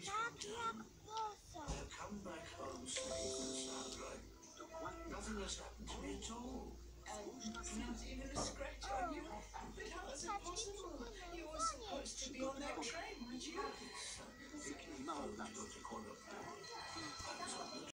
Please calm down. I'll come back home safe and sound right. Look, nothing has happened to me at all.